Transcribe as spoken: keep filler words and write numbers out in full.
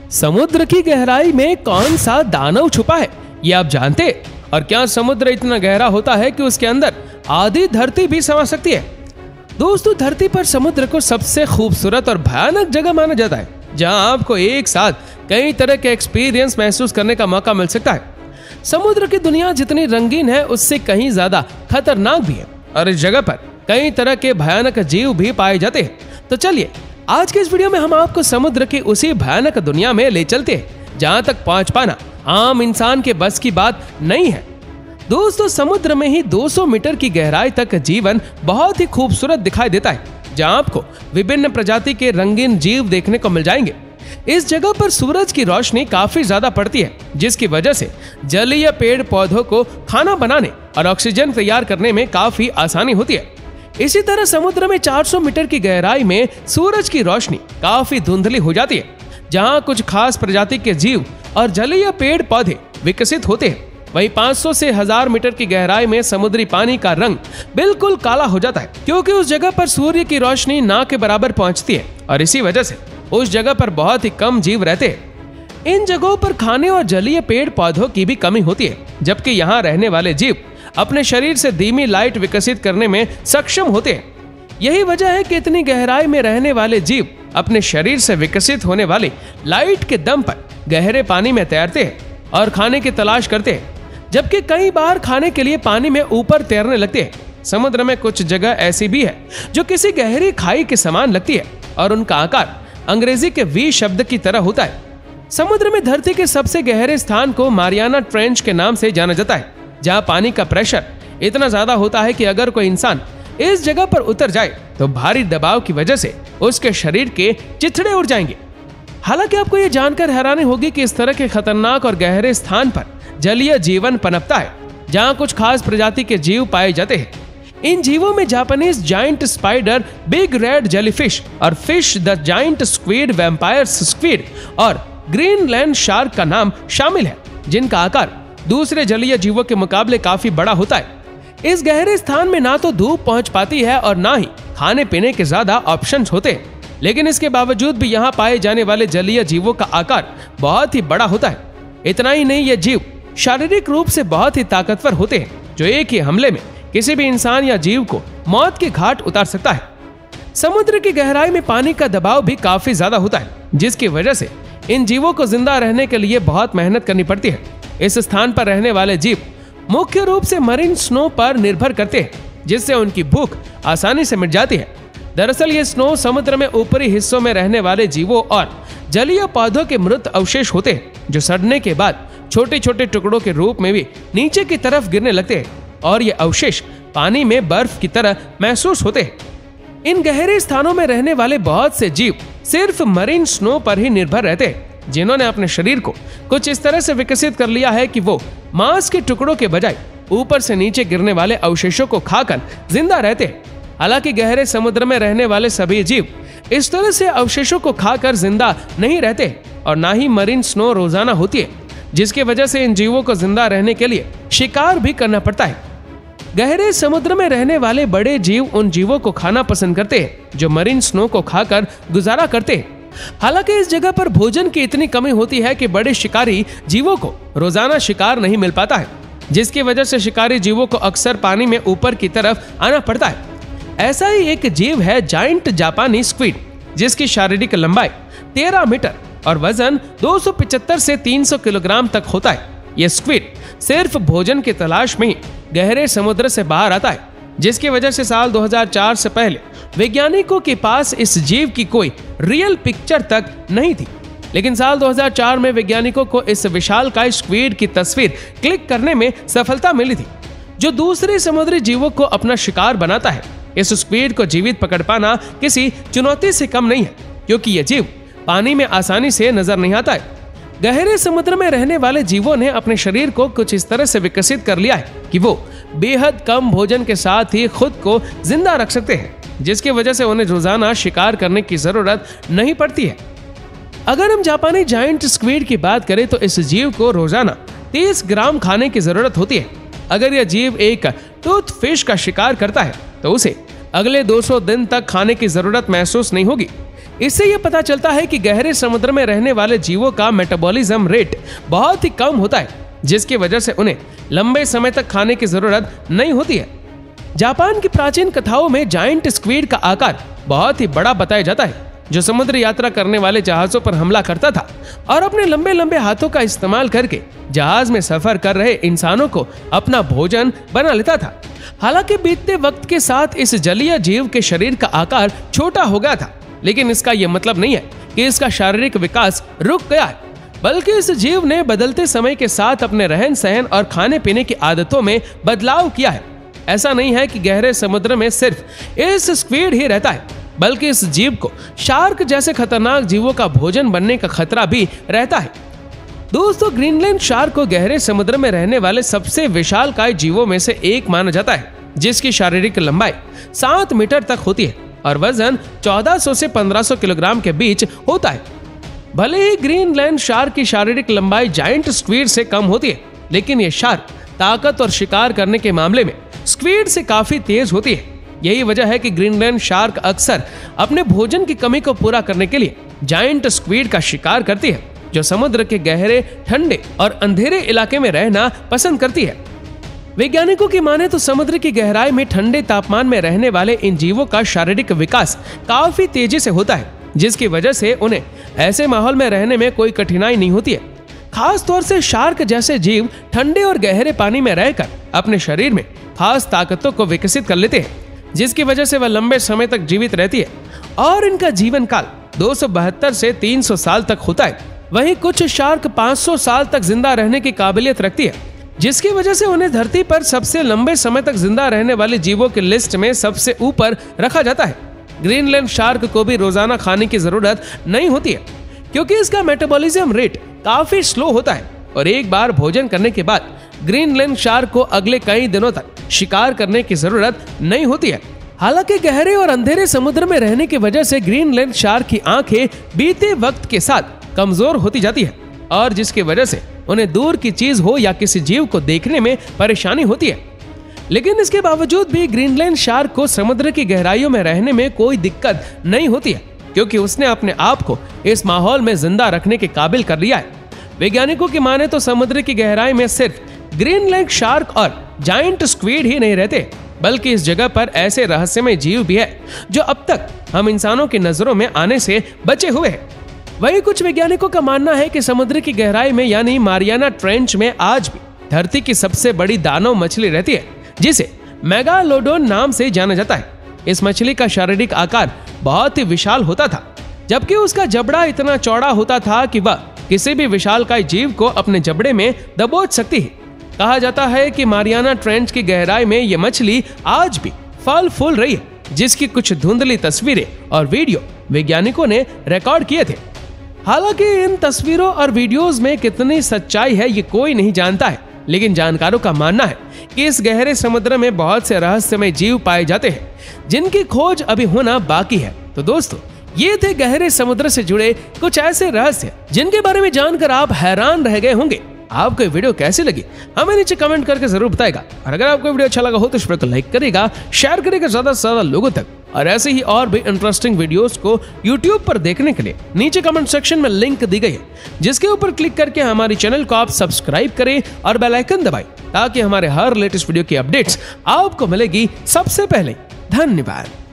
समुद्र की गहराई में कौन सा दानव छुपा है, ये आप जानते हैं? और क्या समुद्र इतना गहरा होता है कि उसके अंदर आधी धरती भी समा सकती है? दोस्तों, धरती पर समुद्र को सबसे खूबसूरत और भयानक जगह माना जाता है, जहां आपको एक साथ कई तरह के एक्सपीरियंस महसूस करने का मौका मिल सकता है। समुद्र की दुनिया जितनी रंगीन है, उससे कहीं ज्यादा खतरनाक भी है, और इस जगह पर कई तरह के भयानक जीव भी पाए जाते हैं। तो चलिए, आज के इस वीडियो में हम आपको समुद्र की उसी भयानक दुनिया में ले चलते हैं, जहां तक पहुंच पाना आम इंसान के बस की बात नहीं है। दोस्तों, समुद्र में ही दो सौ मीटर की गहराई तक जीवन बहुत ही खूबसूरत दिखाई देता है, जहां आपको विभिन्न प्रजाति के रंगीन जीव देखने को मिल जाएंगे। इस जगह पर सूरज की रोशनी काफी ज्यादा पड़ती है, जिसकी वजह से जलीय पेड़ पौधों को खाना बनाने और ऑक्सीजन तैयार करने में काफी आसानी होती है। इसी तरह समुद्र में चार सौ मीटर की गहराई में सूरज की रोशनी काफी धुंधली हो जाती है, जहां कुछ खास प्रजाति के जीव और जलीय पेड़ पौधे विकसित होते हैं। वहीं पाँच सौ से हजार मीटर की गहराई में समुद्री पानी का रंग बिल्कुल काला हो जाता है, क्योंकि उस जगह पर सूर्य की रोशनी ना के बराबर पहुंचती है, और इसी वजह से उस जगह पर बहुत ही कम जीव रहते हैं। इन जगहों पर खाने और जलीय पेड़ पौधों की भी कमी होती है, जबकि यहाँ रहने वाले जीव अपने शरीर से धीमी लाइट विकसित करने में सक्षम होते हैं। यही वजह है कि इतनी गहराई में रहने वाले जीव अपने शरीर से विकसित होने वाली लाइट के दम पर गहरे पानी में तैरते हैं और खाने की तलाश करते हैं, जबकि कई बार खाने के लिए पानी में ऊपर तैरने लगते हैं। समुद्र में कुछ जगह ऐसी भी है जो किसी गहरी खाई के समान लगती है, और उनका आकार अंग्रेजी के वी शब्द की तरह होता है। समुद्र में धरती के सबसे गहरे स्थान को मारियाना ट्रेंच के नाम से जाना जाता है, जहां पानी का प्रेशर इतना ज्यादा होता है कि अगर कोई इंसान इस जगह पर उतर जाए तो भारी दबाव की वजह से उसके शरीर के चिथड़े उड़ जाएंगे। हालांकि आपको यह जानकर हैरानी होगी कि इस तरह के खतरनाक और गहरे स्थान पर जलीय जीवन पनपता है, जहां कुछ खास प्रजाति के जीव पाए जाते हैं। इन जीवों में Japanese giant spider, big red jellyfish और fish the giant squid, vampires squid और ग्रीनलैंड शार्क का नाम शामिल है, जिनका आकार दूसरे जलीय जीवों के मुकाबले काफी बड़ा होता है। इस गहरे स्थान में ना तो धूप पहुंच पाती है और ना ही खाने पीने के ज्यादा ऑप्शंस होते हैं, लेकिन इसके बावजूद भी यहाँ पाए जाने वाले जलीय जीवों का आकार बहुत ही बड़ा होता है। इतना ही नहीं, ये जीव शारीरिक रूप से बहुत ही ताकतवर होते हैं, जो एक ही हमले में किसी भी इंसान या जीव को मौत के घाट उतार सकता है। समुद्र की गहराई में पानी का दबाव भी काफी ज्यादा होता है, जिसकी वजह से इन जीवों को जिंदा रहने के लिए बहुत मेहनत करनी पड़ती है। इस स्थान पर रहने वाले जीव मुख्य रूप से मरीन स्नो पर निर्भर करते हैं, जिससे उनकी भूख आसानी से मिट जाती है। दरअसल ये स्नो समुद्र में ऊपरी हिस्सों में रहने वाले जीवों और जलीय पौधों के मृत अवशेष होते हैं, जो सड़ने के बाद छोटे छोटे टुकड़ों के रूप में भी नीचे की तरफ गिरने लगते हैं, और ये अवशेष पानी में बर्फ की तरह महसूस होते हैं। इन गहरे स्थानों में रहने वाले बहुत से जीव सिर्फ मरीन स्नो पर ही निर्भर रहते हैं, जिन्होंने अपने शरीर को कुछ इस तरह से विकसित कर लिया है कि वो मांस के टुकड़ों के बजाय ऊपर से नीचे गिरने वाले अवशेषों को खाकर जिंदा रहते हैं। हालांकि गहरे समुद्र में रहने वाले सभी जीव इस तरह से अवशेषों को खाकर जिंदा नहीं रहते, और ना ही मरीन स्नो रोजाना होती है, जिसकी वजह से इन जीवों को जिंदा रहने के लिए शिकार भी करना पड़ता है। गहरे समुद्र में रहने वाले बड़े जीव उन जीवों को खाना पसंद करते हैं जो मरीन स्नो को खाकर गुजारा करते हैं। हालांकि इस जगह पर भोजन की इतनी कमी होती है कि बड़े शिकारी जीवों को रोजाना शिकार नहीं मिल पाता है, जिसकी वजह से शिकारी जीवों को अक्सर पानी में ऊपर की तरफ आना पड़ता है। ऐसा ही एक जीव है जाइंट जापानी स्क्विड, जिसकी शारीरिक लंबाई तेरह मीटर और वजन दो सौ पचहत्तर से तीन सौ किलोग्राम तक होता है। यह स्क्विड सिर्फ भोजन की तलाश में ही गहरे समुद्र से बाहर आता है, जिसकी वजह से साल दो हज़ार चार से पहले वैज्ञानिकों के पास इस जीव की कोई रियल पिक्चर तक नहीं थी। लेकिन साल दो हज़ार चार में वैज्ञानिकों को इस विशालकाय स्क्विड की तस्वीर क्लिक करने में सफलता मिली थी, जो दूसरे समुद्री जीवों को अपना शिकार बनाता है। इस स्क्विड को जीवित पकड़ पाना किसी चुनौती से कम नहीं है, क्योंकि यह जीव पानी में आसानी से नजर नहीं आता है। गहरे समुद्र में रहने वाले जीवों ने अपने शरीर को कुछ इस तरह से विकसित कर लिया है कि वो बेहद कम भोजन के साथ ही खुद को जिंदा रख सकते हैं, जिसकी वजह से उन्हें रोजाना शिकार करने की जरूरत नहीं पड़ती है। अगर हम जापानी जाइंट स्क्विड की बात करें तो इस जीव को रोजाना तीस ग्राम खाने की जरूरत होती है। अगर यह जीव एक टूथ फिश का शिकार करता है तो उसे अगले दो सौ दिन तक खाने की जरूरत महसूस नहीं होगी, इससे यह पता चलता है कि गहरे समुद्र में रहने वाले जीवों का मेटाबॉलिज्म रेट बहुत ही कम होता है, जिसकी वजह से उन्हें लंबे समय तक खाने की जरूरत नहीं होती है। जापान की प्राचीन कथाओं में जायंट स्क्विड का आकार बहुत ही बड़ा बताया जाता है, जो समुद्र यात्रा करने वाले जहाजों पर हमला करता था और अपने लंबे लंबे हाथों का इस्तेमाल करके जहाज में सफर कर रहे इंसानों को अपना भोजन बना लेता था। हालांकि बीतते वक्त के साथ इस जलीय जीव के शरीर का आकार छोटा हो गया था, लेकिन इसका यह मतलब नहीं है कि इसका शारीरिक विकास रुक गया है, बल्कि इस जीव ने बदलते समय के साथ अपने रहन सहन और खाने पीने की आदतों में बदलाव किया है। ऐसा नहीं है कि गहरे समुद्र में सिर्फ इस स्क्विड ही रहता है, बल्कि इस जीव को शार्क जैसे खतरनाक जीवों का भोजन बनने का खतरा भी रहता है। दोस्तों, ग्रीनलैंड शार्क को गहरे समुद्र में रहने वाले सबसे विशालकाय जीवों में से एक माना जाता है, जिसकी शारीरिक लंबाई सात मीटर तक होती है और वजन चौदह सौ से पंद्रह सौ किलोग्राम के बीच होता है। भले ही ग्रीनलैंड शार्क की शारीरिक लंबाई जायंट स्क्विड से कम होती है, लेकिन ये शार्क ताकत और शिकार करने के मामले में स्क्विड से काफी तेज होती है। यही वजह है कि ग्रीनलैंड शार्क अक्सर अपने भोजन की कमी को पूरा करने के लिए जायंट स्क्विड का शिकार करती है, जो समुद्र के गहरे, ठंडे और अंधेरे इलाके में रहना पसंद करती है। वैज्ञानिकों की माने तो समुद्र की गहराई में ठंडे तापमान में रहने वाले इन जीवों का शारीरिक विकास काफी तेजी से होता है, जिसकी वजह से उन्हें ऐसे माहौल में रहने में कोई कठिनाई नहीं होती है। खास तौर से शार्क जैसे जीव ठंडे और गहरे पानी में रहकर अपने शरीर में खास ताकतों को विकसित कर लेते हैं, जिसकी वजह से वह लंबे समय तक जीवित रहती है और इनका जीवन काल दो सौ बहत्तर से तीन सौ साल तक होता है। वहीं कुछ शार्क पाँच सौ साल तक जिंदा रहने की काबिलियत रखती है, जिसकी वजह से उन्हें धरती पर सबसे लंबे समय तक जिंदा रहने वाले जीवों की लिस्ट में सबसे ऊपर रखा जाता है। ग्रीनलैंड शार्क को भी रोजाना खाने की जरूरत नहीं होती है, क्योंकि इसका मेटाबॉलिज्म रेट काफी स्लो होता है और एक बार भोजन करने के बाद ग्रीनलैंड शार्क को अगले कई दिनों तक शिकार करने की जरूरत नहीं होती है। हालांकि गहरे और अंधेरे समुद्र में रहने की वजह से ग्रीनलैंड शार्क की आंखें बीते वक्त के साथ कमजोर होती जाती है और जिसकी वजह से उन्हें दूर की चीज हो या किसी जीव को देखने में परेशानी होती है। लेकिन इसके बावजूद भी ग्रीनलैंड शार्क को समुद्र की गहराइयों में रहने में कोई दिक्कत नहीं होती है, क्योंकि उसने अपने आप को इस माहौल में जिंदा रखने के काबिल कर लिया है। वैज्ञानिकों की माने तो समुद्र की गहराई में सिर्फ ग्रीनलैंड शार्क और जायंट स्क्विड ही नहीं रहते, बल्कि इस जगह पर ऐसे रहस्यमय जीव भी है जो अब तक हम इंसानों की नजरों में आने से बचे हुए हैं। वहीं कुछ वैज्ञानिकों का मानना है कि समुद्र की गहराई में यानी मारियाना ट्रेंच में आज भी धरती की सबसे बड़ी दानव मछली रहती है, जिसे मेगालोडोन नाम से जाना जाता है। इस मछली का शारीरिक आकार बहुत ही विशाल होता था, जबकि उसका जबड़ा इतना चौड़ा होता था कि वह किसी भी विशालकाय जीव को अपने जबड़े में दबोच सकती है। कहा जाता है कि मारियाना ट्रेंच की गहराई में यह मछली आज भी फल फूल रही है, जिसकी कुछ धुंधली तस्वीरें और वीडियो वैज्ञानिकों ने रिकॉर्ड किए थे। हालांकि इन तस्वीरों और वीडियोस में कितनी सच्चाई है ये कोई नहीं जानता है, लेकिन जानकारों का मानना है कि इस गहरे समुद्र में बहुत से रहस्यमय जीव पाए जाते हैं, जिनकी खोज अभी होना बाकी है। तो दोस्तों, ये थे गहरे समुद्र से जुड़े कुछ ऐसे रहस्य जिनके बारे में जानकर आप हैरान रह गए होंगे। आपको ये वीडियो कैसी लगी हमें नीचे कमेंट करके जरूर बताएगा, और अगर आपको वीडियो अच्छा लगा हो तो इस वीडियो को लाइक करेगा, शेयर करेगा ज्यादा से ज्यादा लोगों तक। और ऐसे ही और भी इंटरेस्टिंग वीडियोस को यूट्यूब पर देखने के लिए नीचे कमेंट सेक्शन में लिंक दी गई है, जिसके ऊपर क्लिक करके हमारे चैनल को आप सब्सक्राइब करें और बेल आइकन दबाएं, ताकि हमारे हर लेटेस्ट वीडियो की अपडेट्स आपको मिलेगी सबसे पहले। धन्यवाद।